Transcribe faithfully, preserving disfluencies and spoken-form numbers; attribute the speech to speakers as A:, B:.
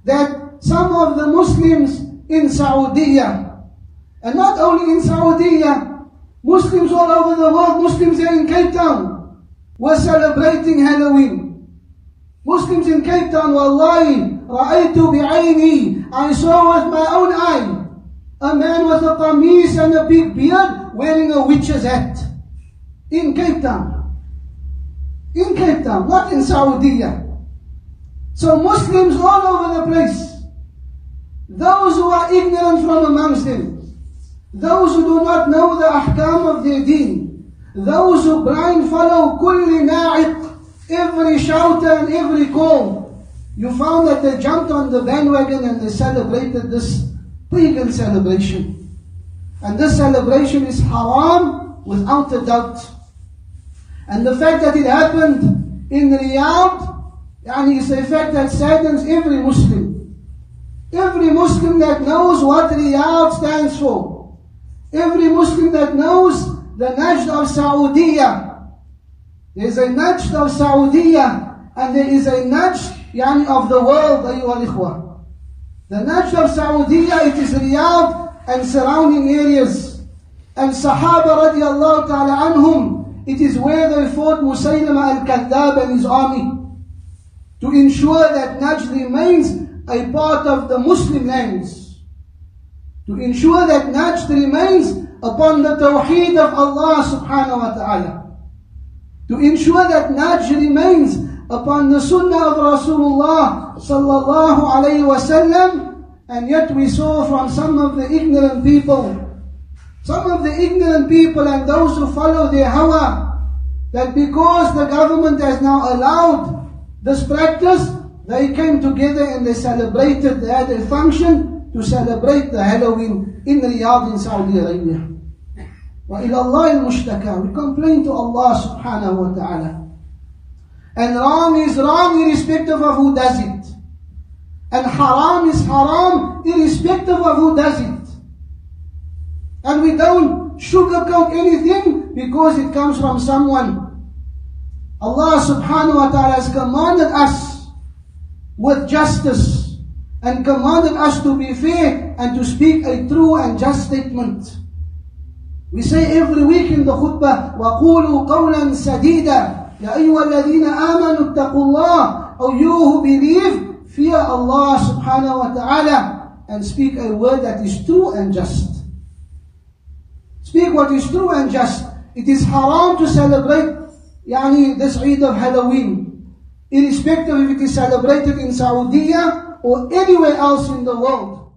A: that some of the Muslims in Saudi, and not only in Saudi, Muslims all over the world, Muslims here in Cape Town, were celebrating Halloween. Muslims in Cape Town, wallahi, ra'aytu bi'ayni, I saw with my own eye, a man with a qamis and a big beard wearing a witch's hat. In Cape Town. In Cape Town, not in Saudi. So Muslims all over the place, those who are ignorant from amongst them, those who do not know the ahkam of their deen, those who blind follow kulli na'iq, every shouter and every call, you found that they jumped on the bandwagon and they celebrated this pagan celebration. And this celebration is haram without a doubt. And the fact that it happened in Riyadh, yani is a fact that saddens every Muslim. Every Muslim that knows what Riyadh stands for. Every Muslim that knows the Najd of Saudiya. There is a Najd of Saudiya and there is a Najd yani of the world, ayyuhal ikhwa. The Najd of Saudiya, it is Riyadh and surrounding areas. And Sahaba radiallahu ta'ala anhum, it is where they fought Musaylama al-Kadhdhab and his army to ensure that Najd remains a part of the Muslim lands. To ensure that Najd remains upon the Tawheed of Allah subhanahu wa ta'ala. To ensure that Najd remains upon the Sunnah of Rasulullah sallallahu alayhi wa sallam. And yet we saw from some of the ignorant people, some of the ignorant people and those who follow their hawa, that because the government has now allowed this practice, they came together and they celebrated, they had a function to celebrate the Halloween in Riyadh in Saudi Arabia. Wa ila Allah al-mushtaka, we complain to Allah subhanahu wa ta'ala. And wrong is wrong irrespective of who does it. And haram is haram irrespective of who does it. And we don't sugarcoat anything because it comes from someone. Allah subhanahu wa ta'ala has commanded us with justice and commanded us to be fair and to speak a true and just statement. We say every week in the khutbah, وَقُولُوا قَوْلًا سَدِيدًا يَا أَيُّهَا الَّذِينَ آمَنُوا اتَّقُوا اللَّهَ, O you who believe, fear Allah subhanahu wa ta'ala and speak a word that is true and just. Speak what is true and just. It is haram to celebrate yani, this Eid of Halloween, irrespective if it is celebrated in Saudi or anywhere else in the world.